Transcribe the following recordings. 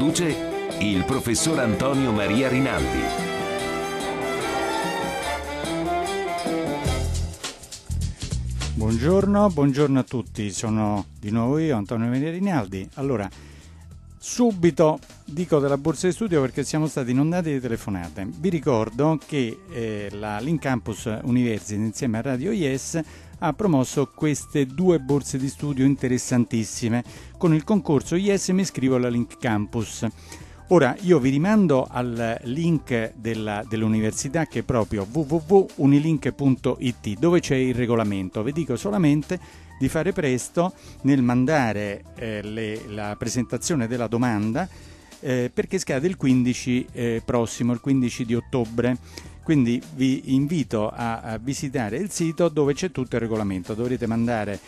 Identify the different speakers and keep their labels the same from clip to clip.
Speaker 1: Conduce il professor Antonio Maria Rinaldi.
Speaker 2: Buongiorno a tutti, sono di nuovo io, Antonio Maria Rinaldi. Allora, subito dico della borsa di studio perché siamo stati inondati di telefonate. Vi ricordo che la Link Campus University insieme a Radio IS ha promosso queste due borse di studio interessantissime. Con il concorso IS mi iscrivo alla Link Campus. Ora io vi rimando al link dell'università, che è proprio www.unilink.it, dove c'è il regolamento. Vi dico solamente di fare presto nel mandare la presentazione della domanda perché scade il 15 prossimo, il 15 di ottobre. Quindi vi invito a visitare il sito dove c'è tutto il regolamento. Dovrete mandare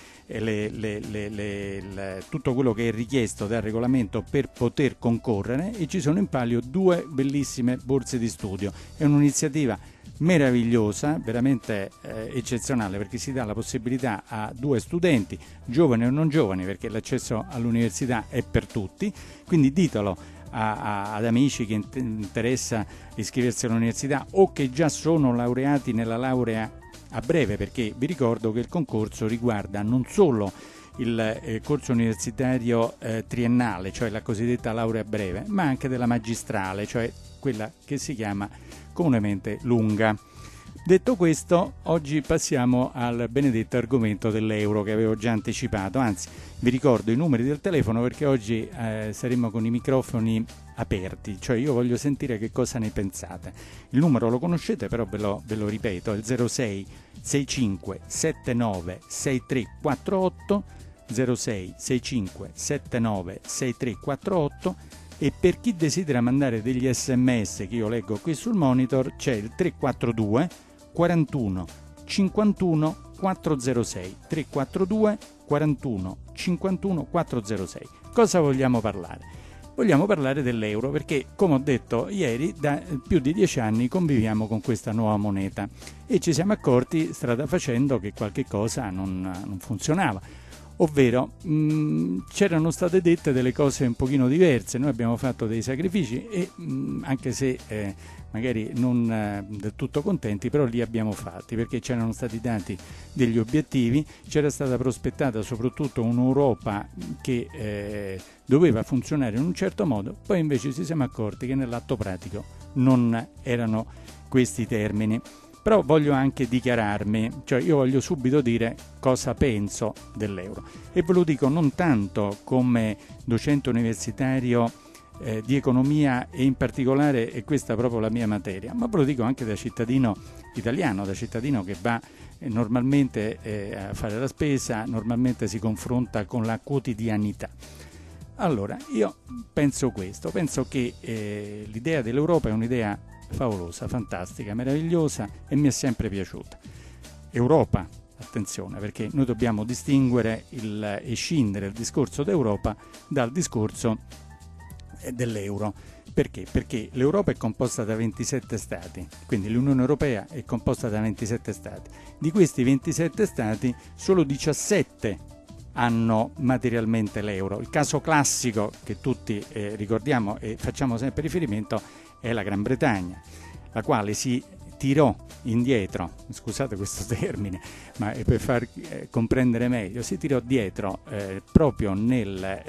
Speaker 2: tutto quello che è richiesto dal regolamento per poter concorrere, e ci sono in palio due bellissime borse di studio. È un'iniziativa meravigliosa, veramente eccezionale, perché si dà la possibilità a due studenti, giovani o non giovani, perché l'accesso all'università è per tutti, quindi ditelo ad amici che interessa iscriversi all'università o che già sono laureati nella laurea a breve, perché vi ricordo che il concorso riguarda non solo il corso universitario triennale, cioè la cosiddetta laurea a breve, ma anche della magistrale, cioè quella che si chiama comunemente lunga. Detto questo, oggi passiamo al benedetto argomento dell'euro che avevo già anticipato. Anzi, vi ricordo i numeri del telefono perché oggi saremo con i microfoni aperti, cioè io voglio sentire che cosa ne pensate. Il numero lo conoscete, però ve lo ripeto, è il 06 65 79 6348, 06 65 79 6348, e per chi desidera mandare degli sms che io leggo qui sul monitor c'è il 342 41 51 406, 342 41 51 406. Cosa vogliamo parlare? Vogliamo parlare dell'euro perché, come ho detto ieri, da più di 10 anni conviviamo con questa nuova moneta e ci siamo accorti strada facendo che qualche cosa non funzionava. Ovvero c'erano state dette delle cose un pochino diverse, noi abbiamo fatto dei sacrifici e anche se magari non del tutto contenti, però li abbiamo fatti perché c'erano stati dati degli obiettivi, c'era stata prospettata soprattutto un'Europa che doveva funzionare in un certo modo, poi invece ci siamo accorti che nell'atto pratico non erano questi i termini. Però voglio anche dichiararmi, cioè io voglio subito dire cosa penso dell'euro, e ve lo dico non tanto come docente universitario di economia, e in particolare è questa proprio la mia materia, ma ve lo dico anche da cittadino italiano, da cittadino che va normalmente a fare la spesa, normalmente si confronta con la quotidianità. Allora, io penso questo, penso che l'idea dell'Europa è un'idea favolosa, fantastica, meravigliosa e mi è sempre piaciuta. Europa, attenzione, perché noi dobbiamo distinguere e scindere il discorso d'Europa dal discorso dell'euro. Perché? Perché l'Europa è composta da 27 stati, quindi l'Unione Europea è composta da 27 stati. Di questi 27 stati solo 17 hanno materialmente l'euro. Il caso classico che tutti ricordiamo e facciamo sempre riferimento è la Gran Bretagna, la quale si tirò indietro, scusate questo termine, ma è per far comprendere meglio, si tirò dietro proprio nel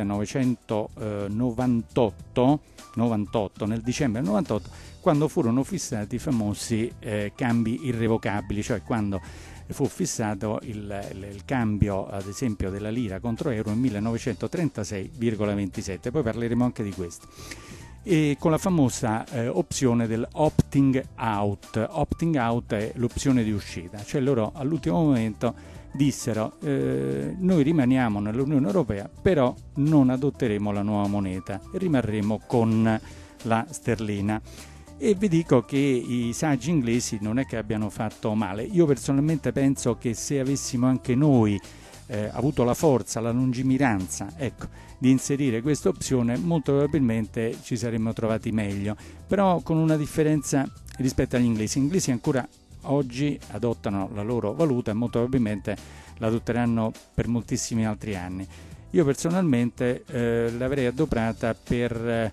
Speaker 2: 1998, nel dicembre del 98, quando furono fissati i famosi cambi irrevocabili, cioè quando fu fissato il cambio, ad esempio, della lira contro euro in 1936,27, poi parleremo anche di questo. E con la famosa opzione del opting out. Opting out è l'opzione di uscita, cioè loro all'ultimo momento dissero noi rimaniamo nell'Unione Europea, però non adotteremo la nuova moneta, rimarremo con la sterlina. E vi dico che i saggi inglesi non è che abbiano fatto male. Io personalmente penso che se avessimo anche noi avuto la forza, la lungimiranza, di inserire questa opzione, molto probabilmente ci saremmo trovati meglio, però con una differenza rispetto agli inglesi. Gli inglesi ancora oggi adottano la loro valuta e molto probabilmente la adotteranno per moltissimi altri anni. io personalmente l'avrei adoperata per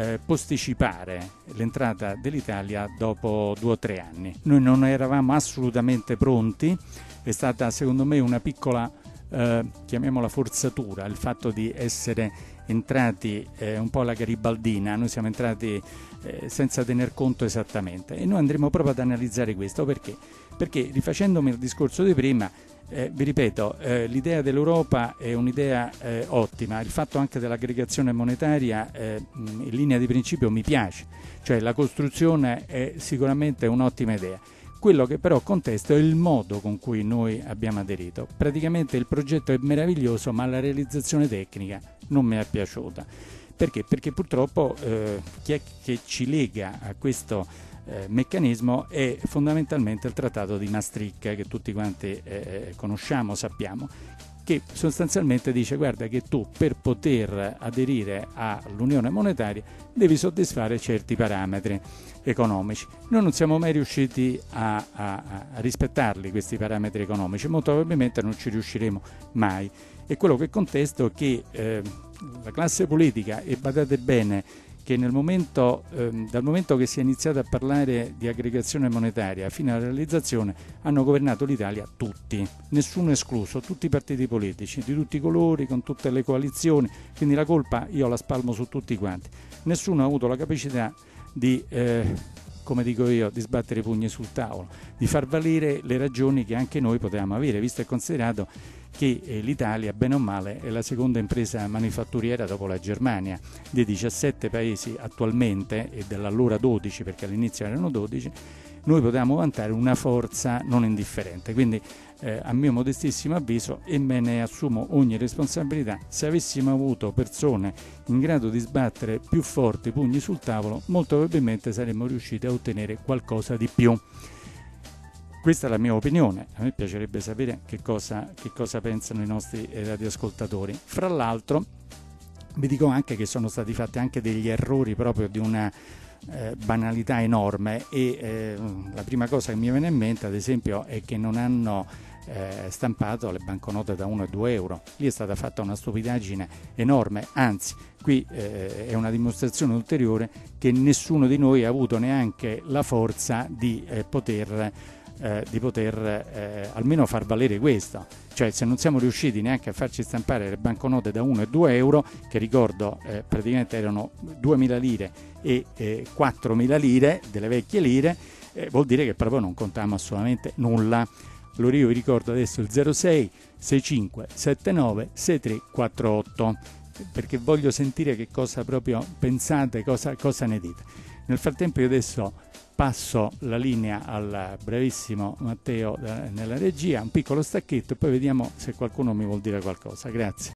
Speaker 2: posticipare l'entrata dell'Italia dopo 2 o 3 anni. Noi non eravamo assolutamente pronti, è stata secondo me una piccola chiamiamola forzatura, il fatto di essere entrati un po' alla garibaldina. Noi siamo entrati senza tener conto esattamente, e noi andremo proprio ad analizzare questo. Perché rifacendomi il discorso di prima, vi ripeto, l'idea dell'Europa è un'idea ottima, il fatto anche dell'aggregazione monetaria in linea di principio mi piace, cioè la costruzione è sicuramente un'ottima idea. Quello che però contesto è il modo con cui noi abbiamo aderito. Praticamente il progetto è meraviglioso, ma la realizzazione tecnica non mi è piaciuta. Perché? Perché purtroppo chi è che ci lega a questo meccanismo è fondamentalmente il Trattato di Maastricht, che tutti quanti conosciamo, sappiamo, che sostanzialmente dice: guarda che tu per poter aderire all'Unione Monetaria devi soddisfare certi parametri economici. Noi non siamo mai riusciti a rispettarli questi parametri economici, molto probabilmente non ci riusciremo mai. E quello che contesto è che la classe politica, e badate bene che dal momento che si è iniziato a parlare di aggregazione monetaria fino alla realizzazione, hanno governato l'Italia tutti, nessuno escluso, tutti i partiti politici, di tutti i colori, con tutte le coalizioni, quindi la colpa io la spalmo su tutti quanti. Nessuno ha avuto la capacità di, come dico io, di sbattere i pugni sul tavolo, di far valere le ragioni che anche noi potevamo avere, visto e considerato che l'Italia, bene o male, è la seconda impresa manifatturiera dopo la Germania. Dei 17 paesi attualmente, e dell'allora 12, perché all'inizio erano 12, noi potevamo vantare una forza non indifferente. Quindi a mio modestissimo avviso, e me ne assumo ogni responsabilità, se avessimo avuto persone in grado di sbattere più forti i pugni sul tavolo, molto probabilmente saremmo riusciti a ottenere qualcosa di più. Questa è la mia opinione, a me piacerebbe sapere che cosa pensano i nostri radioascoltatori. Fra l'altro vi dico anche che sono stati fatti anche degli errori proprio di una banalità enorme, e la prima cosa che mi viene in mente, ad esempio, è che non hanno stampato le banconote da 1 e 2 euro. Lì è stata fatta una stupidaggine enorme, anzi qui è una dimostrazione ulteriore che nessuno di noi ha avuto neanche la forza di poter almeno far valere questo. Cioè, se non siamo riusciti neanche a farci stampare le banconote da 1 e 2 euro, che ricordo praticamente erano 2.000 lire e 4.000 lire delle vecchie lire, vuol dire che proprio non contiamo assolutamente nulla. Allora io vi ricordo adesso il 06 65 79 6348, perché voglio sentire che cosa proprio pensate, cosa ne dite. Nel frattempo io adesso passo la linea al bravissimo Matteo nella regia, un piccolo stacchetto, e poi vediamo se qualcuno mi vuol dire qualcosa. Grazie.